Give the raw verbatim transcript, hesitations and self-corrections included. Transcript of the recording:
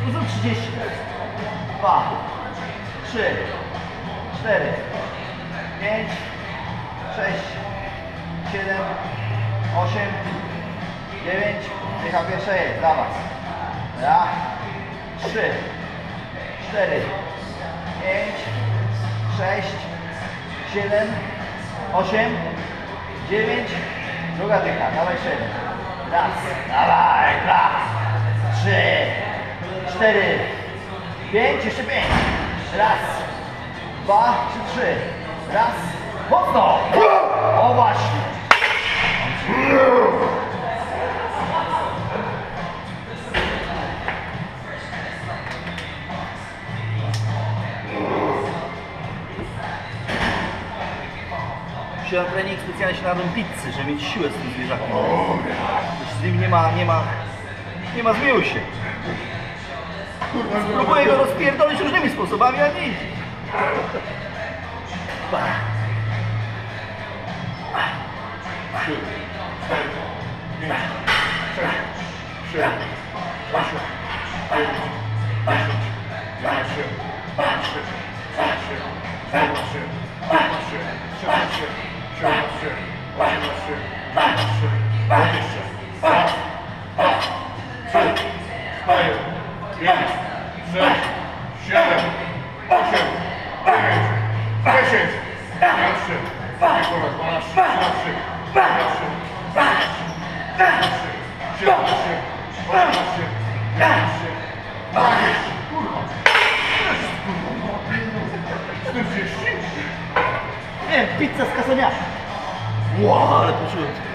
zrób trzydzieści. dwa, trzy, cztery, pięć, sześć, siedem, osiem, dziewięć. Dycha pierwsza jest, dla was. Raz, trzy, cztery, pięć, sześć, siedem, osiem, dziewięć. Druga dycha, dawaj siedem. Raz, dawaj, dwa, trzy, cztery, pięć, jeszcze pięć. Raz, dwa, trzy, trzy. Raz, mocno. O właśnie. Wziąłem trening specjalnie się nadam pizzy, żeby mieć siłę z tym zwierzakiem. Z nim nie ma, nie ma, nie ma zmiłuj się. Spróbuję go rozpierdolić różnymi sposobami, a nie idzie. trzy, cztery, pięć, sześć, siedem, osiem, dziewięć, dziesięć, jedenaście, dwanaście, trzynaście, czternaście, piętnaście, szesnaście, siedemnaście, osiemnaście, dziewiętnaście, dwadzieścia. Raz, dwa, trzy, cztery, pięć, sześć, siedem, osiem, dziewięć, dziesięć, jedenaście, dwanaście, trzynaście, czternaście, piętnaście, szesnaście, siedemnaście, osiemnaście, dziewiętnaście, dwadzieścia. Kurwa. czterdzieści? Nie wiem, pizza z kasoniaka. Wow, ale poczułem.